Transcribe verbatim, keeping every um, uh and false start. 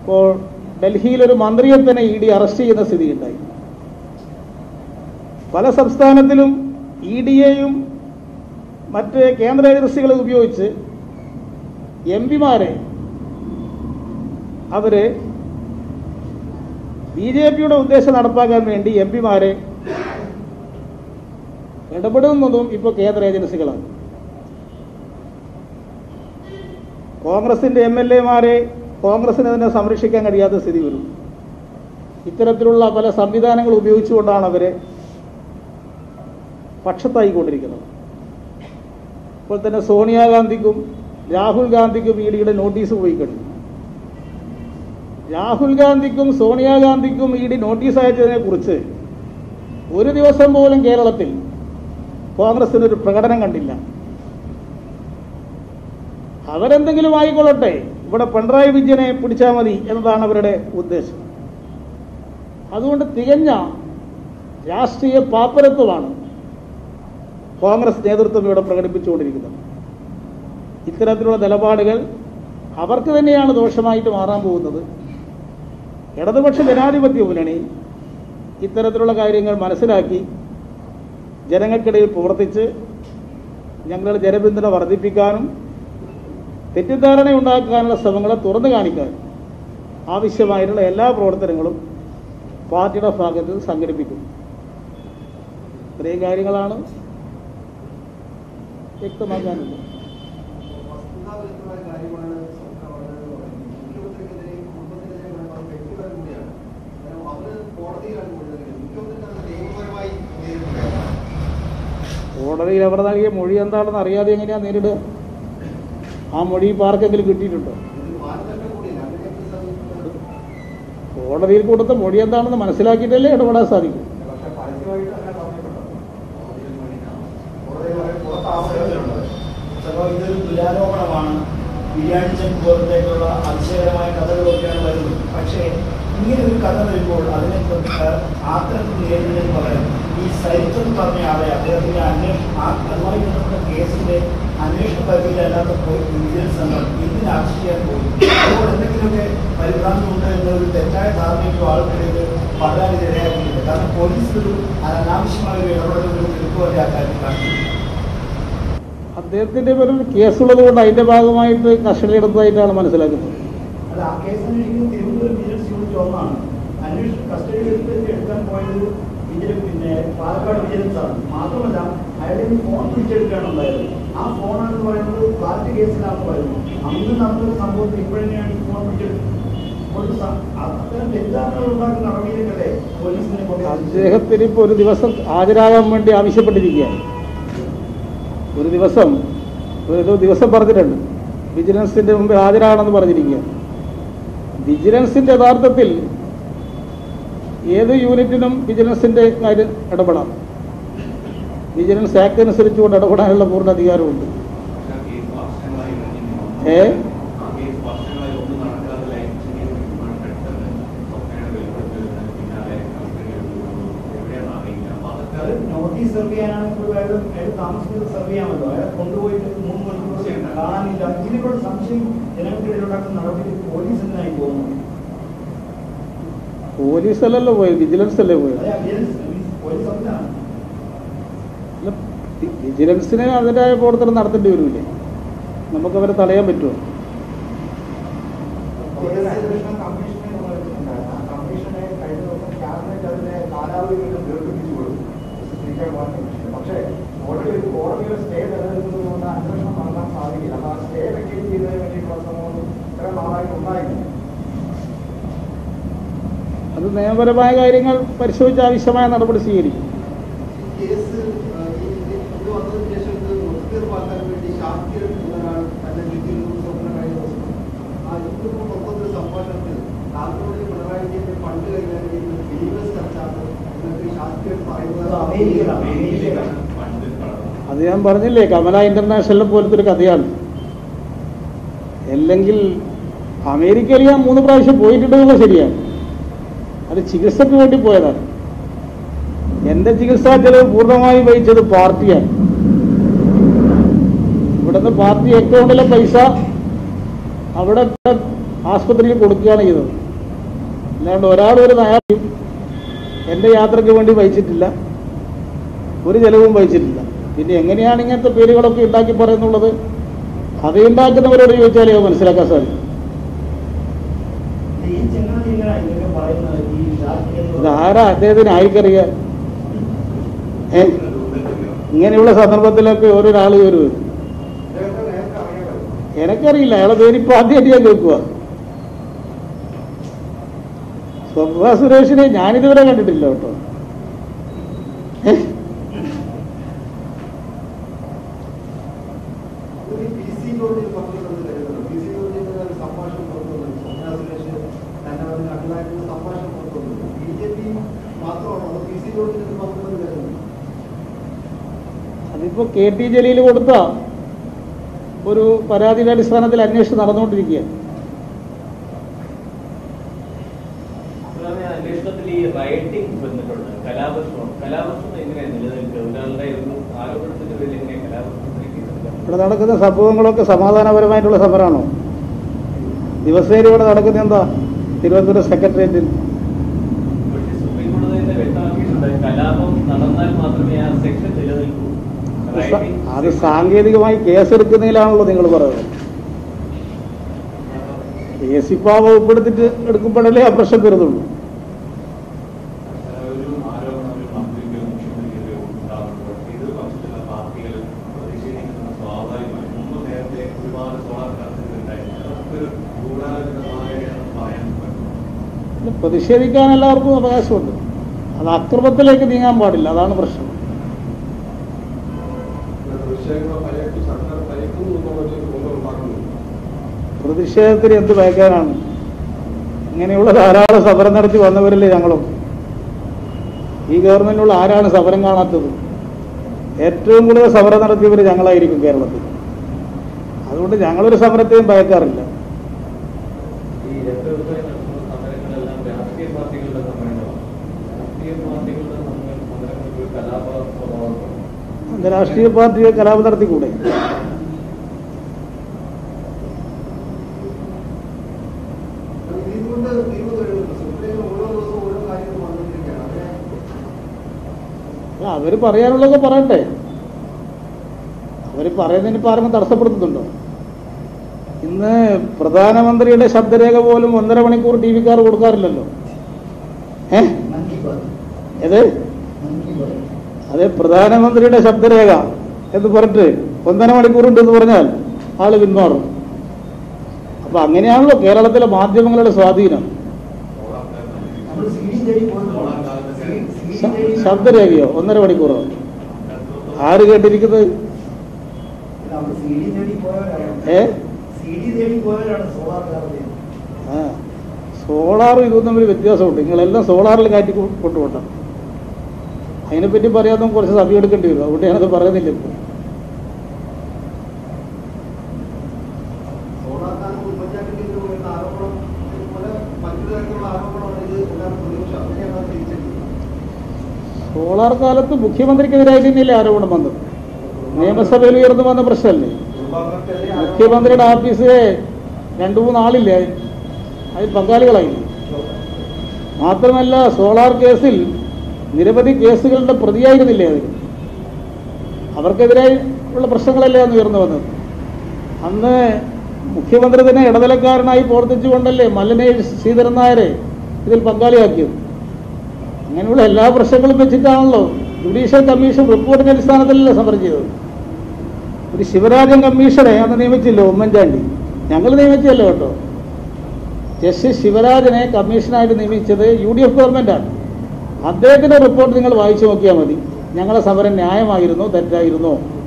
ഇപ്പോൾ ഡൽഹിയിലൊരു മന്ത്രിയെ തന്നെ ഇ ഡി അറസ്റ്റ് ചെയ്യുന്ന സ്ഥിതിയുണ്ടായി. പല സംസ്ഥാനത്തിലും ഇ ഡിയെയും മറ്റ് കേന്ദ്ര ഏജൻസികളെ ഉപയോഗിച്ച് എം പിമാരെ അവര് ബി ജെ പിയുടെ ഉദ്ദേശം നടപ്പാക്കാൻ വേണ്ടി എം പിമാരെ ഇടപെടുന്നതും ഇപ്പോൾ കേന്ദ്ര ഏജൻസികളാണ്. കോൺഗ്രസിന്റെ എം എൽ എമാരെ കോൺഗ്രസിന് തന്നെ സംരക്ഷിക്കാൻ കഴിയാത്ത സ്ഥിതി വരും. ഇത്തരത്തിലുള്ള പല സംവിധാനങ്ങൾ ഉപയോഗിച്ചുകൊണ്ടാണ് അവരെ പക്ഷത്തായിക്കൊണ്ടിരിക്കുന്നത്. ഇപ്പോൾ തന്നെ സോണിയാഗാന്ധിക്കും രാഹുൽ ഗാന്ധിക്കും ഇ ഡിയുടെ നോട്ടീസ് പോയി കഴിഞ്ഞു. രാഹുൽ ഗാന്ധിക്കും സോണിയാഗാന്ധിക്കും ഇ ഡി നോട്ടീസ് അയച്ചതിനെ കുറിച്ച് ഒരു ദിവസം പോലും കേരളത്തിൽ കോൺഗ്രസിനൊരു പ്രകടനം കണ്ടില്ല. അവരെന്തെങ്കിലും ആയിക്കൊള്ളട്ടെ, ഇവിടെ പിണറായി വിജയനെ പിടിച്ചാൽ മതി എന്നതാണ് അവരുടെ ഉദ്ദേശം. അതുകൊണ്ട് തികഞ്ഞ രാഷ്ട്രീയ പാപ്പരത്വമാണ് കോൺഗ്രസ് നേതൃത്വം ഇവിടെ പ്രകടിപ്പിച്ചുകൊണ്ടിരിക്കുന്നത്. ഇത്തരത്തിലുള്ള നിലപാടുകൾ അവർക്ക് തന്നെയാണ് ദോഷമായിട്ട് മാറാൻ പോകുന്നത്. ഇടതുപക്ഷ ജനാധിപത്യ മുന്നണി ഇത്തരത്തിലുള്ള കാര്യങ്ങൾ മനസ്സിലാക്കി ജനങ്ങൾക്കിടയിൽ പ്രവർത്തിച്ച് ഞങ്ങളുടെ ജനപിന്തുണ വർദ്ധിപ്പിക്കാനും തെറ്റിദ്ധാരണ ഉണ്ടാക്കാനുള്ള ശ്രമങ്ങളെ തുറന്നു കാണിക്കാനും ആവശ്യമായിട്ടുള്ള എല്ലാ പ്രവർത്തനങ്ങളും പാർട്ടിയുടെ ഭാഗത്ത് സംഘടിപ്പിക്കും. ഇത്രയും കാര്യങ്ങളാണ് വ്യക്തമാക്കാനുള്ളത്. കോടതിയിൽ അവർ നൽകിയ മൊഴി എന്താണെന്ന് അറിയാതെ എങ്ങനെയാണ് നേരിടുക? ആ മൊഴി ഇപ്പോൾ ആർക്കെങ്കിലും കിട്ടിയിട്ടുണ്ടോ? കോടതിയിൽ കൊടുത്ത മൊഴി എന്താണെന്ന് മനസ്സിലാക്കിയിട്ടല്ലേ ഇടപെടാൻ സാധിക്കും. ഇതൊരു ദുരാരോപണമാണ്, ബിരിയാണി ചെമ്പ് പോലത്തേക്കുള്ള അതിശയകരമായ കഥകളൊക്കെയാണ് വരുന്നത്. പക്ഷേ ഇങ്ങനെ ഒരു കഥ വരുമ്പോൾ അതിനെ ആത്രത്തിൽ നേരിടുന്നതിന് പകരം ഈ സരിത്രം പറഞ്ഞ ആളെ അദ്ദേഹത്തിന്റെ അന്വേഷണം അതുമായി ബന്ധപ്പെട്ട കേസിന്റെ അന്വേഷണ പരിധിയിലല്ലാത്ത പോയി വിജിലൻസ് സംഘം എന്തിന് അറസ്റ്റ് ചെയ്യാൻ പോയി? അതുകൊണ്ട് എന്തെങ്കിലുമൊക്കെ പരിഭ്രാന്തിയുണ്ട് എന്നൊരു തെറ്റായ ധാരണയ്ക്കും ആൾക്കിടയിൽ പടരാൻ ഇടയാക്കിയിട്ടുണ്ട്. കാരണം പോലീസ് ഒരു അനാവശ്യമായ ഒരു ഇടപെടലുകൾ എടുക്കുവാൻ ആ കാര്യം കാണിക്കുന്നു. അദ്ദേഹത്തിന്റെ പേരിൽ കേസുള്ളത് കൊണ്ട് അതിന്റെ ഭാഗമായിട്ട് കസ്റ്റഡി എടുത്തതായിട്ടാണ് മനസ്സിലാക്കുന്നത്. അല്ല, ആ കേസ് അന്വേഷിക്കുന്നത് തിരുവനന്തപുരം വിജിലൻസ് യൂണിറ്റ് ഒന്നാണ്. അന്വേഷണം കസ്റ്റഡി എടുത്ത് എടുക്കാൻ പോയത് വിജിലൻസ് പിന്നെ പാലക്കാട് വിജിലൻസ് ആണ്. മാത്രമല്ല അയാളുടെ ഫോൺ പിടിച്ചെടുക്കുകയാണ് ഉണ്ടായത്. ആ ഫോണാണെന്ന് പറയുന്നത് ഫ്ലാറ്റ് കേസിലാണെന്ന് പറയുന്നത്. അന്ന് നടന്നൊരു സംഭവത്തിൽ ഇപ്പോഴെന്നെയാണ് ഈ ഫോൺ പിടിച്ചെടുക്കുന്നത്. അത്തരം തെറ്റാണുകൾ ഉണ്ടാക്കുന്ന നടപടിയിലേക്കല്ലേ പോലീസിനെ കൊണ്ട് അദ്ദേഹത്തിന് ഇപ്പോൾ ഒരു ദിവസം ഹാജരാകാൻ വേണ്ടി ആവശ്യപ്പെട്ടിരിക്കുകയാണ്. ഒരു ദിവസം ഒരു ദിവസം പറഞ്ഞിട്ടുണ്ട്, വിജിലൻസിന്റെ മുമ്പിൽ ഹാജരാകണമെന്ന് പറഞ്ഞിരിക്കുകയാണ്. വിജിലൻസിന്റെ യഥാർത്ഥത്തിൽ ഏത് യൂണിറ്റിനും വിജിലൻസിന്റെ കാര്യം ഇടപെടാം. വിജിലൻസ് ആക്ട് അനുസരിച്ചുകൊണ്ട് ഇടപെടാനുള്ള പൂർണ്ണ അധികാരമുണ്ട്. ഏ നോട്ടീസ് സെർവ് ചെയ്യാനാണെങ്കിൽ താമസിക്കുന്നത് സെർവ് ചെയ്യാമല്ലോ. അയാളെ കൊണ്ടുപോയിട്ട് മൂന്ന് മണിക്കൂർ കാണാനില്ല. ഇതിനെക്കൂടെ സംശയം ജനങ്ങൾക്കിടയിൽ ഉണ്ടാക്കുന്ന നടപടി പോലീസ് എന്തിനായി പോകുന്നു? പോലീസ് അല്ലല്ലോ പോയത്, വിജിലൻസ് അല്ലേ പോയത്. വിജിലൻസിന് അതിൻ്റെതായ പ്രവർത്തനം നടത്തേണ്ടി വരില്ലേ? നമുക്ക് അവരെ തടയാൻ പറ്റുമോ? പക്ഷേ കോടതി കോടതിയുടെ സ്റ്റേ നിലനിൽക്കുന്നത് കൊണ്ട് അന്വേഷണം നടത്താൻ സാധിക്കില്ല. അപ്പൊ ആ സ്റ്റേ വെക്കേറ്റ് ചെയ്യുന്നതിന് വേണ്ടിയിട്ടുള്ള ശ്രമം ഇത്ര നാളായിട്ട് ഉണ്ടായിരുന്നു. അത് നിയമപരമായ കാര്യങ്ങൾ പരിശോധിച്ച് ആവശ്യമായ നടപടി സ്വീകരിക്കും. അത് ഞാൻ പറഞ്ഞില്ലേ, കമല ഇന്റർനാഷണൽ പോലത്തെ ഒരു കഥയാണ്. അല്ലെങ്കിൽ അമേരിക്കയിൽ ഞാൻ മൂന്ന് പ്രാവശ്യം പോയിട്ടുണ്ടെന്നുള്ള ശരിയാണ്. അത് ചികിത്സയ്ക്ക് വേണ്ടി പോയതാണ്. എന്റെ ചികിത്സാ ചെലവ് പൂർണ്ണമായും വഹിച്ചത് പാർട്ടിയാണ്. ഇവിടുന്ന് പാർട്ടി അക്കൗണ്ടിലെ പൈസ അവിടെ ആസ്പത്രിയിൽ കൊടുക്കുകയാണ് ചെയ്തത്. അല്ലാണ്ട് ഒരാളും ഒരു നയാളും എൻ്റെ യാത്രയ്ക്ക് വേണ്ടി വഹിച്ചിട്ടില്ല, ഒരു ചെലവും വഹിച്ചിട്ടില്ല. പിന്നെ എങ്ങനെയാണ് ഇങ്ങനത്തെ പേരുകളൊക്കെ ഉണ്ടാക്കി പറയുന്നുള്ളത്? അത് ഉണ്ടാക്കുന്നവരോട് ചോദിച്ചാലേ അത് മനസ്സിലാക്കാൻ സാധിക്കും. ഇതാരാ അദ്ദേഹത്തിന് ആയിക്കറിയാം? ഏ ഇങ്ങനെയുള്ള സന്ദർഭത്തിലൊക്കെ ഓരോരാൾ വരും. എനിക്കറിയില്ല, അയാളെ പേരിപ്പോൾ ആദ്യമായിട്ട് ഞാൻ കേൾക്കുക. സ്വപ്ന സുരേഷിനെ ഞാനിതുവരെ കണ്ടിട്ടില്ല കേട്ടോ. അതിപ്പോ കെ ടി ജലീൽ കൊടുത്ത ഒരു പരാതിയുടെ അടിസ്ഥാനത്തിൽ അന്വേഷണം നടന്നുകൊണ്ടിരിക്കുകയാണ്. ഇവിടെ നടക്കുന്ന സംഭവങ്ങളൊക്കെ സമാധാനപരമായിട്ടുള്ള സമരമാണോ? ദിവസേന ഇവിടെ നടക്കുന്ന എന്താ? തിരുവനന്തപുരം സെക്രട്ടേറിയറ്റിൽ അത് സാങ്കേതികമായി കേസെടുക്കുന്നതിലാണല്ലോ നിങ്ങൾ പറയുന്നത്. കേസ് ഇപ്പൊ വകുപ്പെടുത്തിട്ട് എടുക്കുമ്പോഴല്ലേ ആ പ്രശ്നം വരുന്നുള്ളൂ. പ്രതിഷേധിക്കാൻ എല്ലാവർക്കും അവകാശമുണ്ട്. അത് അക്രമത്തിലേക്ക് നീങ്ങാൻ പാടില്ല, അതാണ് പ്രശ്നം. പ്രതിഷേധത്തിന് എന്ത് ഭയക്കാനാണ്? ഇങ്ങനെയുള്ള ധാരാളം സമരം നടത്തി വന്നവരല്ലേ ഞങ്ങളും. ഈ ഗവൺമെന്റിനുള്ള ആരാണ് സമരം കാണാത്തത്? ഏറ്റവും കൂടുതൽ സമരം നടത്തിയവർ ഞങ്ങളായിരിക്കും കേരളത്തിൽ. അതുകൊണ്ട് ഞങ്ങളൊരു സമരത്തെയും ഭയക്കാറില്ല. രാഷ്ട്രീയ പാർട്ടികൾ കലാപം നടത്തിക്കൂടെ? അവര് പറയാനുള്ളതൊക്കെ പറയട്ടെ. അവര് പറയുന്നതിന് ഇപ്പൊ ആരെങ്കിലും തടസ്സപ്പെടുത്തുന്നുണ്ടോ? ഇന്ന് പ്രധാനമന്ത്രിയുടെ ശബ്ദരേഖ പോലും ഒന്നര മണിക്കൂർ ടി വിക്കാർ കൊടുക്കാറില്ലല്ലോ. ഏ ഏത് അതെ, പ്രധാനമന്ത്രിയുടെ ശബ്ദരേഖ എന്ന് പറഞ്ഞിട്ട് ഒന്നര മണിക്കൂറുണ്ടെന്ന് പറഞ്ഞാൽ ആള് പിന്മാറും. അപ്പൊ അങ്ങനെയാണല്ലോ കേരളത്തിലെ മാധ്യമങ്ങളുടെ സ്വാധീനം. ശബ്ദരേഖയോ ഒന്നര മണിക്കൂറോ? ആര് കേട്ടിരിക്കുന്നത്? ഏ ആ സോളാറും ഇതൊന്നും തമ്മിൽ വ്യത്യാസമുണ്ട്. നിങ്ങളെല്ലാം സോളാറിൽ കാറ്റി കൊണ്ടുപോട്ട. അതിനെപ്പറ്റി പറയാതെ കുറച്ച് സമയം എടുക്കേണ്ടി വരും. അതുകൊണ്ട് ഞാനത് പറയുന്നില്ല ഇപ്പൊ. സോളാർ കാലത്ത് മുഖ്യമന്ത്രിക്കെതിരായിട്ട് തന്നെയല്ലേ ആരോപണം വന്നത്? നിയമസഭയിൽ ഉയർന്നു വന്ന പ്രശ്നമല്ലേ? മുഖ്യമന്ത്രിയുടെ ഓഫീസിലെ രണ്ടു മൂന്നാളില്ലേ അതിൽ പങ്കാളികളായില്ലേ? മാത്രമല്ല സോളാർ കേസിൽ നിരവധി കേസുകളുടെ പ്രതിയായിരുന്നില്ലേ അതിൽ? അവർക്കെതിരായി ഉള്ള പ്രശ്നങ്ങളല്ലേ അന്ന് ഉയർന്നു വന്നത്. അന്ന് മുഖ്യമന്ത്രി തന്നെ ഇടനിലക്കാരനായി പ്രവർത്തിച്ചുകൊണ്ടല്ലേ മല്ലനെ ശ്രീധരൻ നായരെ ഇതിൽ പങ്കാളിയാക്കിയത്. അങ്ങനെയുള്ള എല്ലാ പ്രശ്നങ്ങളും വെച്ചിട്ടാണല്ലോ ജുഡീഷ്യൽ കമ്മീഷൻ റിപ്പോർട്ടിന്റെ അടിസ്ഥാനത്തിലല്ലേ സമരം ചെയ്തത്. ഒരു ശിവരാജൻ കമ്മീഷനെ അന്ന് നിയമിച്ചില്ലോ ഉമ്മൻചാണ്ടി. ഞങ്ങൾ നിയമിച്ചല്ലോ കേട്ടോ. ജസ്റ്റിസ് ശിവരാജനെ കമ്മീഷനായിട്ട് നിയമിച്ചത് യു ഡി എഫ് ഗവൺമെന്റാണ്. അദ്ദേഹത്തിന്റെ റിപ്പോർട്ട് നിങ്ങൾ വായിച്ചു നോക്കിയാൽ മതി. ഞങ്ങളെ സമരം ന്യായമായിരുന്നോ തെറ്റായിരുന്നോ